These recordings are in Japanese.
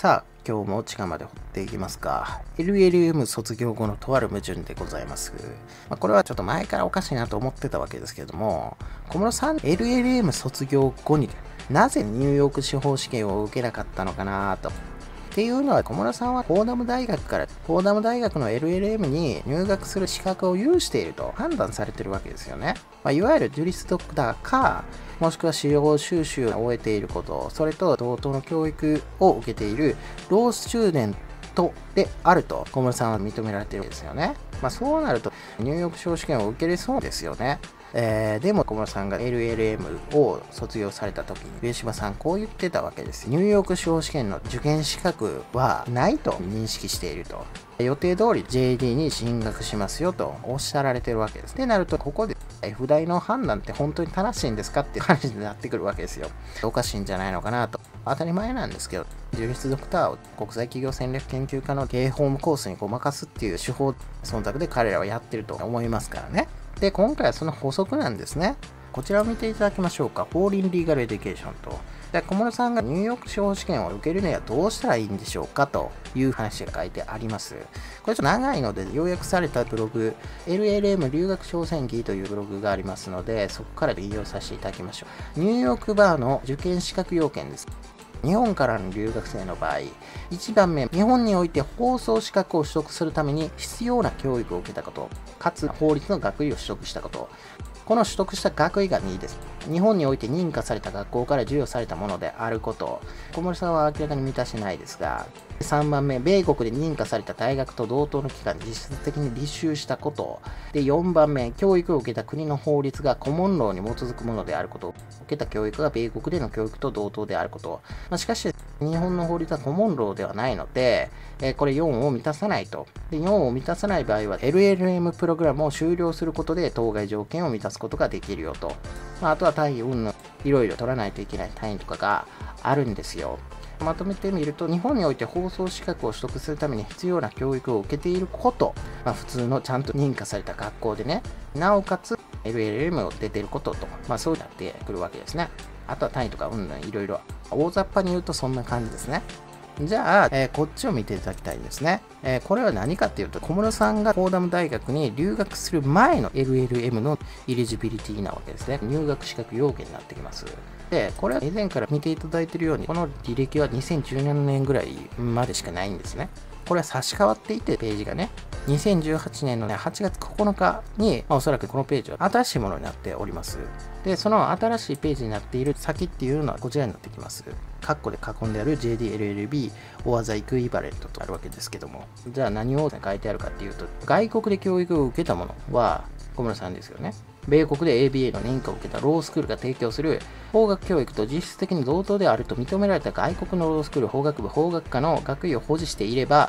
さあ、今日も地下まで掘っていきますか。LLM 卒業後のとある矛盾でございます。これはちょっと前からおかしいなと思ってたわけですけれども、小室さん、LLM 卒業後になぜニューヨーク司法試験を受けなかったのかなと。っていうのは、小室さんはフォーダム大学の LLM に入学する資格を有していると判断されているわけですよね。いわゆるジュリスドクターか、もしくは資料収集を終えていること、それと同等の教育を受けているロースチューデントであると小室さんは認められているんですよね。そうなるとニューヨーク司法試験を受けれそうですよね。でも小室さんが LLM を卒業された時に上島さんこう言ってたわけです。ニューヨーク司法試験の受験資格はないと認識していると。予定通り JD に進学しますよとおっしゃられてるわけです。ってなるとここでF 大の判断って本当に正しいんですかっていう話になってくるわけですよ。おかしいんじゃないのかなと。当たり前なんですけど、ジュリスドクターを国際企業戦略研究科の経営ホームコースにごまかすっていう手法、忖度で彼らはやってると思いますからね。で、今回はその補足なんですね。こちらを見ていただきましょうか。フォーリンリーガルエデュケーションと。で、小室さんがニューヨーク司法試験を受けるにはどうしたらいいんでしょうかという話が書いてあります。これちょっと長いので要約されたブログ、LLM 留学挑戦記というブログがありますので、そこから引用させていただきましょう。ニューヨークバーの受験資格要件です。日本からの留学生の場合、1番目、日本において放送資格を取得するために必要な教育を受けたこと、かつ法律の学位を取得したこと。この取得した学位が2位です。日本において認可された学校から授与されたものであること。小室さんは明らかに満たしてないですが、3番目、米国で認可された大学と同等の機関に実質的に履修したこと。で、4番目、教育を受けた国の法律がコモンローに基づくものであること。受けた教育が米国での教育と同等であること。しかし、日本の法律はコモンローではないので、これ4を満たさないと。で、4を満たさない場合は、LLM プログラムを終了することで当該条件を満たすことができるよと。あとは単位云々、いろいろ取らないといけない単位とかがあるんですよ。まとめてみると、日本において放送資格を取得するために必要な教育を受けていること、普通のちゃんと認可された学校でね、なおかつ LLM を出ていることと、そうなってくるわけですね。あとは単位とか云々いろいろ。大雑把に言うとそんな感じですね。じゃあ、こっちを見ていただきたいんですね。これは何かっていうと、小室さんがフォーダム大学に留学する前の LLM のエリジビリティなわけですね。入学資格要件になってきます。で、これは以前から見ていただいているように、この履歴は2017年ぐらいまでしかないんですね。これは差し替わっていて、ページがね、2018年のね、8月9日に、おそらくこのページは新しいものになっております。で、その新しいページになっている先っていうのはこちらになってきます。カッコで囲んである JDLLB or the equivalent とあるわけですけども、じゃあ何を書いてあるかっていうと、外国で教育を受けたものは小室さんですよね。米国で ABA の認可を受けたロースクールが提供する法学教育と実質的に同等であると認められた外国のロースクール法学部法学科の学位を保持していれば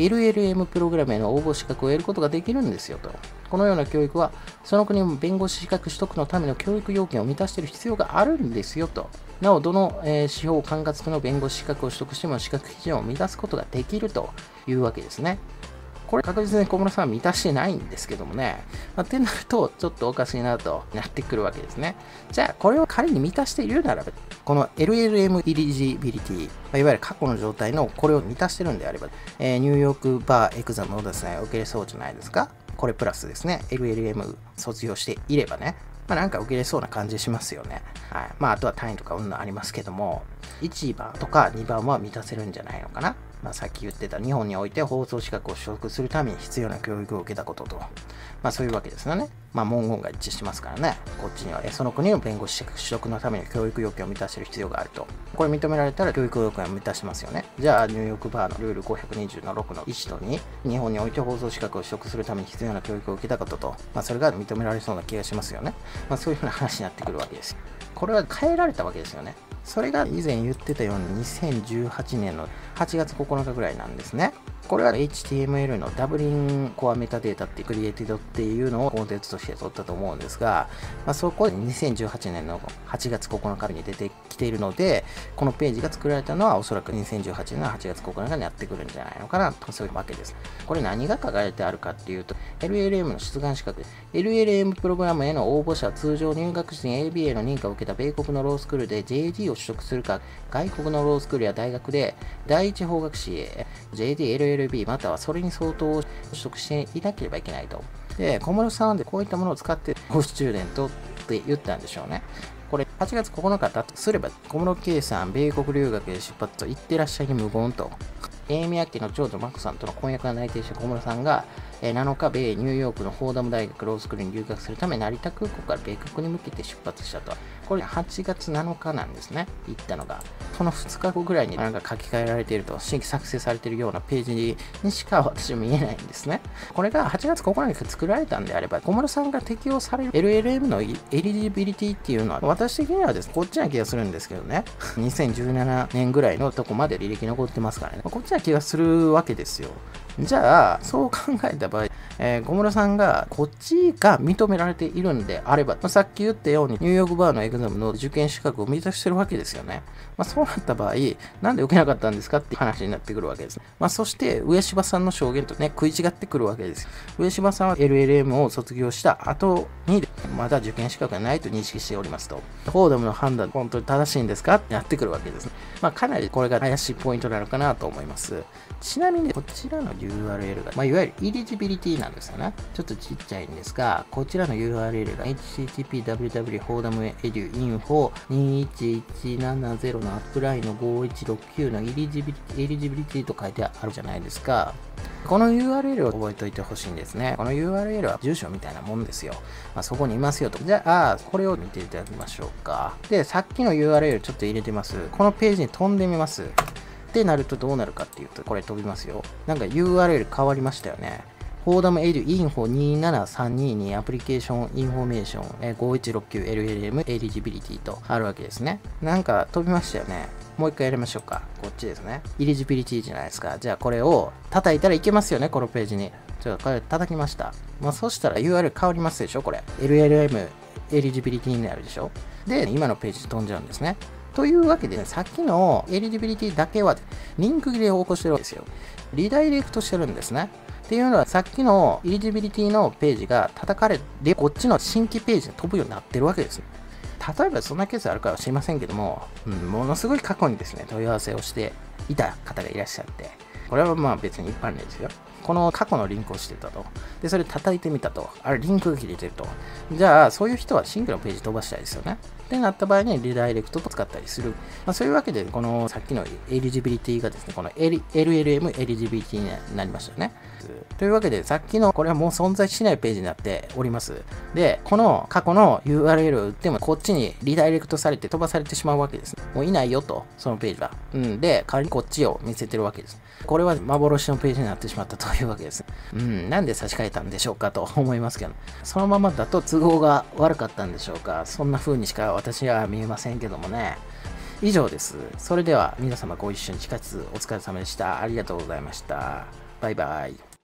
LLM プログラムへの応募資格を得ることができるんですよと。このような教育はその国の弁護士資格取得のための教育要件を満たしている必要があるんですよと。なお、どの司法管轄区の弁護士資格を取得しても資格基準を満たすことができるというわけですね。これ確実に小室さんは満たしてないんですけどもね。ってなると、ちょっとおかしいなとなってくるわけですね。じゃあ、これを仮に満たしているならば、この LLM エリジビリティ、いわゆる過去の状態のこれを満たしてるんであれば、ニューヨークバーエクザムをですね、受けれそうじゃないですか。これプラスですね、LLM 卒業していればね、なんか受けれそうな感じしますよね。はい。あとは単位とかありますけども、1番とか2番は満たせるんじゃないのかな。さっき言ってた日本において放送資格を取得するために必要な教育を受けたことと、そういうわけですよね。文言が一致しますからね。こっちにはその国の弁護士資格取得のために教育要件を満たしている必要があると。これ認められたら教育要件を満たしてますよね。じゃあニューヨークバーのルール520の6の1と2、日本において放送資格を取得するために必要な教育を受けたことと、それが認められそうな気がしますよね。そういうふうな話になってくるわけです。これは変えられたわけですよね。それが以前言ってたように2018年の8月9日ぐらいなんですね。これは HTML のダブリンコアメタデータってクリエイティドっていうのをコンテンツとして取ったと思うんですが、そこで2018年の8月9日に出てききているので、このページが作られたのはおそらく2018年の8月9日にやってくるんじゃないのかなと、そういうわけです。これ何が書かれてあるかっていうと、LLM の出願資格、LLM プログラムへの応募者は通常入学時に ABA の認可を受けた米国のロースクールで JD を取得するか、外国のロースクールや大学で第一法学士へ JD、LLB またはそれに相当を取得していなければいけないと。で、小室さんでこういったものを使ってゴースチューデントって言ったんでしょうね。これ8月9日だとすれば、小室圭さん、米国留学へ出発と言ってらっしゃいに無言と。エイミ・アッキーの長女マコさんとの婚約が内定した小室さんが、7日、米ニューヨークのフォーダム大学ロースクールに留学するため、成田空港から米国に向けて出発したと。これ8月7日なんですね、行ったのが。その2日後ぐらいになんか書き換えられていると、新規作成されているようなページにしか私は見えないんですね。これが8月9日に作られたんであれば、小室さんが適用される LLM のエリジビリティっていうのは、私的にはですね、こっちな気がするんですけどね、2017年ぐらいのとこまで履歴残ってますからね、こっちな気がするわけですよ。じゃあ、そう考えた場合、小室さんがこっちが認められているんであれば、さっき言ったようにニューヨークバーのエグザムの受験資格を満たしてるわけですよね。そうなった場合、なんで受けなかったんですかって話になってくるわけです。そして、上柴さんの証言とね、食い違ってくるわけです。上柴さんは LLM を卒業した後に、まだ受験資格がないと認識しておりますと。フォーダムの判断、本当に正しいんですかってやってくるわけですね。かなりこれが怪しいポイントなのかなと思います。ちなみに、こちらの URL が、いわゆるイリジビリティなんですよね。ちょっとちっちゃいんですが、こちらの URL が http://fordhaminfo2170 のアップラインの5169のイリジビリティと書いてあるじゃないですか。この URL を覚えておいてほしいんですね。この URL は住所みたいなもんですよ。そこにいますよと。じゃあ、これを見ていただきましょうか。で、さっきの URL ちょっと入れてます。このページに飛んでみます。ってなるとどうなるかっていうと、これ飛びますよ。なんか URL 変わりましたよね。フォーダムエデュインフォ27322アプリケーションインフォメーション 5169LLM エリジビリティとあるわけですね。なんか飛びましたよね。もう一回やりましょうか。こっちですね。エリジビリティじゃないですか。じゃあこれを叩いたらいけますよね。このページに。ちょっとこれ叩きました。そしたら URL 変わりますでしょこれ。LLM エリジビリティになるでしょで、今のページに飛んじゃうんですね。というわけでね、さっきのエリジビリティだけはリンク切れを起こしてるわけですよ。リダイレクトしてるんですね。っていうのは、さっきのエリジビリティのページが叩かれて、こっちの新規ページに飛ぶようになってるわけです。例えばそんなケースあるかは知りませんけども、ものすごい過去にですね、問い合わせをしていた方がいらっしゃって、これは別に一般例ですよ。この過去のリンクをしてたと。で、それ叩いてみたと。あれ、リンクが切れてると。じゃあ、そういう人は新規のページ飛ばしたいですよね。ってなった場合にリダイレクトを使ったりする。そういうわけで、このさっきのエリジビリティがですね、この LLM エリジビリティになりましたよね。というわけで、さっきのこれはもう存在しないページになっております。で、この過去の URL を打っても、こっちにリダイレクトされて飛ばされてしまうわけです。もういないよと、そのページは。で、代わりにこっちを見せてるわけです。これは幻のページになってしまったというわけです。なんで差し替えたんでしょうかと思いますけど、そのままだと都合が悪かったんでしょうか。そんな風にしか私は見えませんけどもね。以上です。それでは皆様ご一緒に地下鉄お疲れ様でした。ありがとうございました。バイバイ。